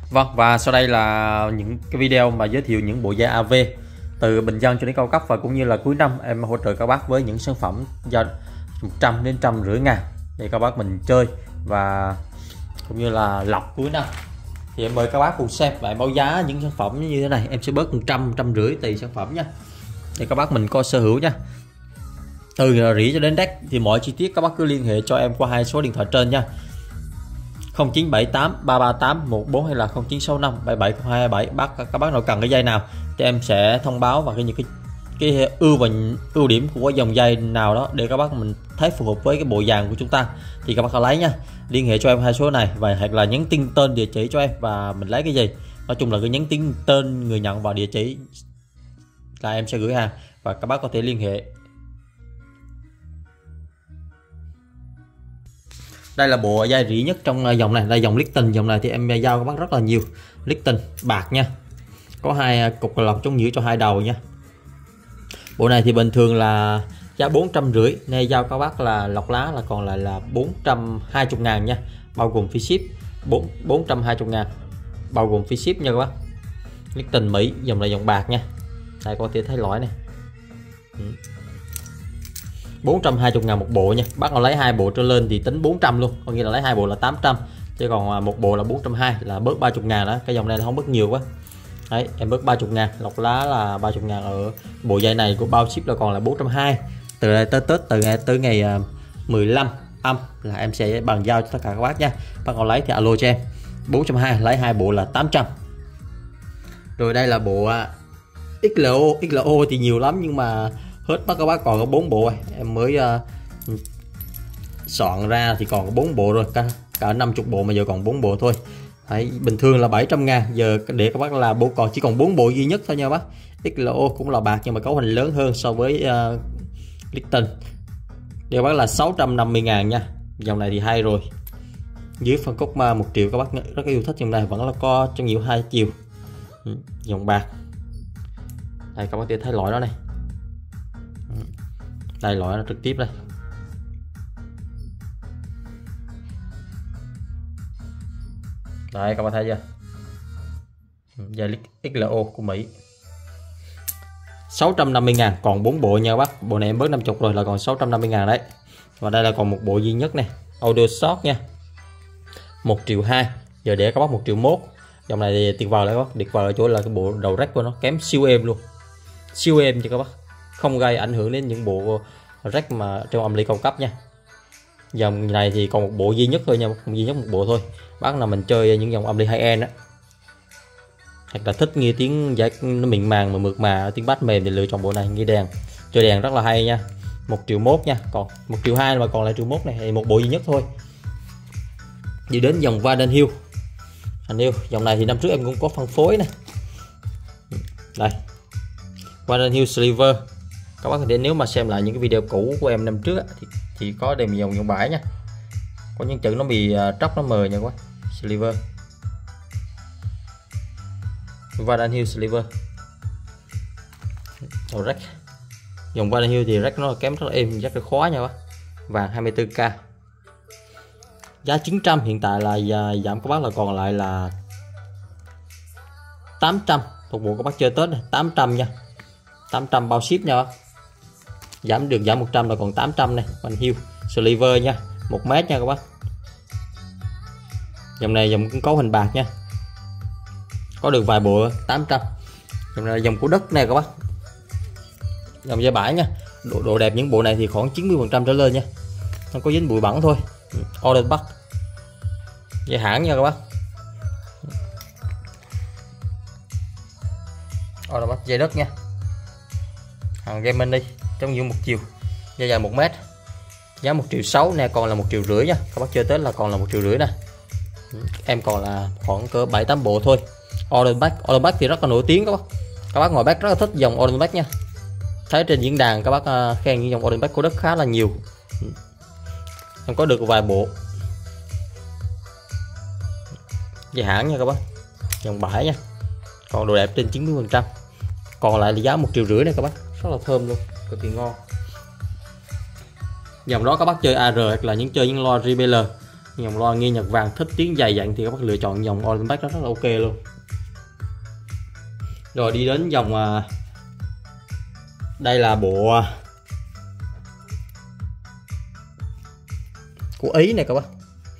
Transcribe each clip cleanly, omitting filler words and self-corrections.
Vâng, và sau đây là những cái video mà giới thiệu những bộ dây AV từ bình dân cho đến cao cấp, và cũng như là cuối năm em hỗ trợ các bác với những sản phẩm do 100 đến 150 ngàn để các bác mình chơi và cũng như là lọc cuối năm. Thì em mời các bác cùng xem và báo giá những sản phẩm như thế này. Em sẽ bớt 100, 150 tùy sản phẩm nha, để các bác mình có sở hữu nha. Từ rỉ cho đến deck thì mọi chi tiết các bác cứ liên hệ cho em qua hai số điện thoại trên nha: 0978 338 14 hay là 0965 770227. Các bác nào cần cái dây nào thì em sẽ thông báo và những cái ưu điểm của dòng dây nào đó để các bác mình thấy phù hợp với cái bộ dàn của chúng ta thì các bác có lấy nha. Liên hệ cho em hai số này và hoặc là nhắn tin tên địa chỉ cho em và mình lấy cái gì. Nói chung là cứ nhắn tin tên người nhận và địa chỉ là em sẽ gửi hàng và các bác có thể liên hệ. Đây là bộ dây rỉ nhất trong dòng này, đây dòng Lipton. Dòng này thì em giao các bác rất là nhiều. Lipton bạc nha, có hai cục lọc chống nhiễu cho hai đầu nha. Bộ này thì bình thường là giá 450, nay giao các bác là lọc lá là còn lại là 420 ngàn nha, bao gồm phí ship. 420 ngàn bao gồm phí ship nha các bác. Lipton Mỹ, dòng này dòng bạc nha. Đây có thể thấy lõi này. 420 ngàn một bộ nha. Bác nào lấy hai bộ trở lên thì tính 400 luôn, có nghĩa là lấy hai bộ là 800, chứ còn một bộ là 420 là bớt 30 ngàn đó. Cái dòng này nó không bớt nhiều quá. Đấy, em bớt 30 ngàn, lọc lá là 30 ngàn ở bộ dây này của bao ship là còn là 420. Từ đây tới Tết, từ ngày tới ngày 15 âm là em sẽ bàn giao cho tất cả các bác nha. Bác nào lấy thì alo cho em. 420 lấy hai bộ là 800. Rồi đây là bộ XLO thì nhiều lắm nhưng mà hết các bác còn có 4 bộ. Em mới soạn ra thì còn có 4 bộ rồi, cả 50 bộ mà giờ còn 4 bộ thôi. Đấy, bình thường là 700 ngàn, giờ để các bác là bộ còn chỉ còn 4 bộ duy nhất thôi nha bác. XLO cũng là bạc nhưng mà cấu hình lớn hơn so với Lipton. Để các bác là 650 ngàn nha. Dòng này thì hay rồi, dưới phân khúc 1 triệu các bác rất yêu thích. Dòng này vẫn là có trong nhiều 2 chiều, dòng bạc. Đây các bác có thể thấy loại đó này, đây loại nó trực tiếp đây. Đấy các bạn thấy chưa, dây XLO của Mỹ. 650 ngàn còn 4 bộ nha bác. Bộ này em bớt 50 rồi là còn 650 ngàn đấy. Và đây là còn một bộ duy nhất này, audio short nha, 1 triệu 2, giờ để các bác 1 triệu 1. Dòng này thì tuyệt vời đấy các bác, tuyệt vời ở chỗ là cái bộ đầu rách của nó kém siêu êm luôn, siêu êm cho các bác, không gây ảnh hưởng đến những bộ rách mà trong âm ly cao cấp nha. Dòng này thì còn một bộ duy nhất thôi nha, duy nhất một bộ thôi. Bác nào mình chơi những dòng âm ly high end á, hoặc là thích nghe tiếng giải nó mịn màng mà mượt mà, tiếng bass mềm thì lựa chọn bộ này. Nghe đèn, chơi đèn rất là hay nha. 1 triệu 1 nha, còn 1 triệu 2 mà còn lại 1 triệu 1 này thì một bộ duy nhất thôi. Đi đến dòng Warden Hill. Dòng này thì năm trước em cũng có phân phối này. Đây, Warden Hill Silver. Các bác có thể nếu mà xem lại những cái video cũ của em năm trước thì có đèn dòng bãi nha, có những chữ nó bị tróc nó mờ nha các bác. Silver, Warden Hill Silver. Đầu rách, dòng Warden Hill thì rách nó kém rất là êm, rất là khó nha bác. Vàng 24k, giá 900, hiện tại là giảm các bác là còn lại là 800. Phục vụ các bác chơi Tết này, 800 nha, 800 bao ship nha bác. Giảm 100 là còn 800 này. Warden Hill Silver nha, 1 mét nha các bác. Dòng này dòng cấu hình bạc nha, có được vài bộ 800. Dòng này là dòng của đất này các bác, dòng dây bãi nha. Độ đẹp những bộ này thì khoảng 90% trở lên nha, không có dính bụi bẩn thôi. Order Bắc, dây hãng nha các bác. Order Bắc dây đất nha, hàng Gemini trong nhiều 1 chiều, dây dài 1 mét, giá 1 triệu 6 nè, còn là 1 triệu rưỡi nha. Các bác chơi Tết là còn là 1 triệu rưỡi nè. Em còn là khoảng cỡ 7-8 bộ thôi. Order Bắc thì rất là nổi tiếng các bác. Các bác ngoài Bắc rất là thích dòng Order Bắc nha. Thấy trên diễn đàn các bác khen những dòng Order Bắc của đất khá là nhiều. Em có được vài bộ. Dây hãng nha các bác, dòng bãi nha, còn độ đẹp trên 90%. Còn lại là giá 1 triệu rưỡi này các bác, rất là thơm luôn, cực kỳ ngon. Dòng đó các bác chơi AR hoặc là chơi những loa JBL Dòng loa nghe nhạc vàng thích tiếng dài dặn thì các bác lựa chọn dòng Olympus rất là ok luôn. Rồi đi đến dòng đây là bộ của Ý này các bác,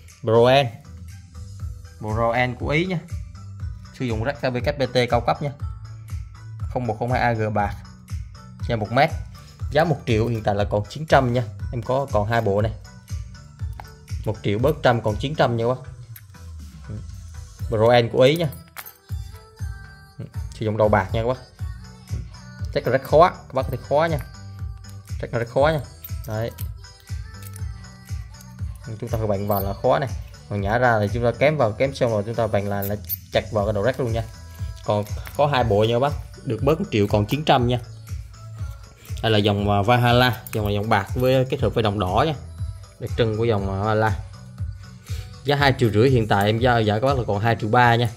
Broen của Ý nha, sử dụng rắc KVKPT cao cấp nha, 0102 AG bạc nha, 1 mét, giá 1 triệu, hiện tại là còn 900 nha, em có còn 2 bộ này, 1 triệu bớt trăm còn 900 nha các bác. Broen của Ý nha, sử dụng đầu bạc nha các bác, chắc là rất khó, các bác có thể khó nha, chắc là rất khó nha. Đấy, chúng ta phải bạn vào là khó này, còn nhả ra thì chúng ta kém xong rồi chúng ta bạn là chặt vào cái đầu rác luôn nha. Còn có 2 bộ nha các bác, được bớt 1 triệu còn 900 nha. Đây là dòng Valhalla, dòng là dòng bạc với kết hợp với đồng đỏ nha, đặc trưng của dòng Valhalla, giá 2,5 triệu, hiện tại em giá các bác là còn 2,3 triệu nha.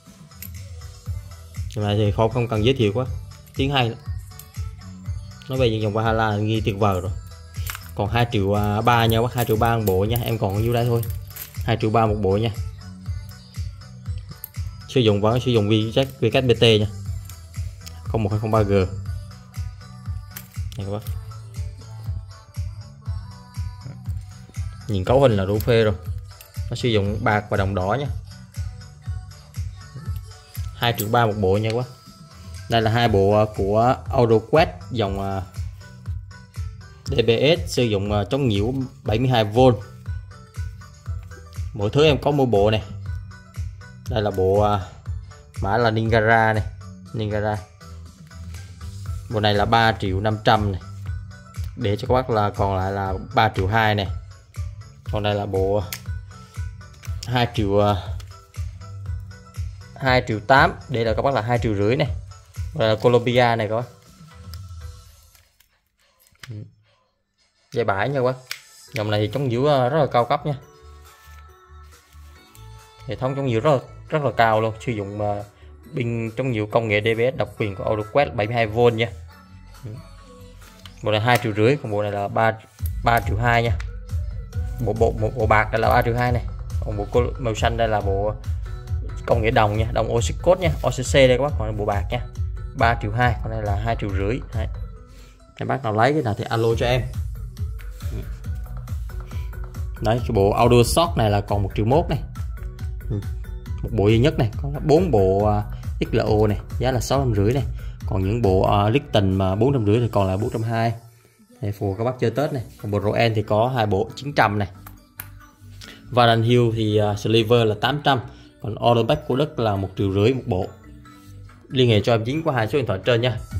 Dòng này thì không cần giới thiệu quá, tiếng hay lắm. Nói về dòng Valhalla ghi tuyệt vời rồi, còn 2,3 triệu nha bác, 2,3 triệu một bộ nha, em còn nhiêu đây thôi, 2,3 triệu một bộ nha. Sử dụng VKBT nha, 0103G này các bác. Nhìn cấu hình là đủ phê rồi, nó sử dụng bạc và đồng đỏ nha, 2,3 triệu một bộ nha các bác. Đây là 2 bộ của AutoQuest dòng DBS, sử dụng chống nhiễu 72V. Mỗi thứ em có mỗi bộ này. Đây là bộ mã là Ningara này, Ningara. Bộ này là 3,5 triệu này, để cho các bác là còn lại là 3,2 triệu này. Còn đây là bộ 2,8 triệu, để là các bác là 2,5 triệu này. Đây là Columbia này các bác, dây bãi nha các bác. Dòng này thì chống nhiễu rất là cao cấp nha, hệ thống chống nhiễu rất là cao luôn, sử dụng pin chống nhiễu công nghệ DBS độc quyền của AutoQuest 72V nha. Bộ này 2,5 triệu, còn bộ này là 3,2 triệu nha. Bộ bạc đây là 3,2 triệu này, còn bộ màu xanh đây là bộ công nghệ đồng nha, đồng Oxycode nha, OCC đây các bác. Còn bộ bạc nha, 3,2 triệu, còn đây là 2,5 triệu. Đấy, các bác nào lấy cái nào thì alo cho em. Đấy, cái bộ Audio Shot này là còn 1,1 triệu này, một bộ duy nhất này. Có 4 bộ XLO này, giá là 650 này. Còn những bộ Lipton mà 450 thì còn là 420 này, phù các bác chơi Tết này. Còn bộ Roen thì có 2 bộ 900 này. Varan Hill thì Sliver là 800, còn Olympus của Đức là 1,5 triệu một bộ. Liên hệ cho em chính qua 2 số điện thoại trên nha.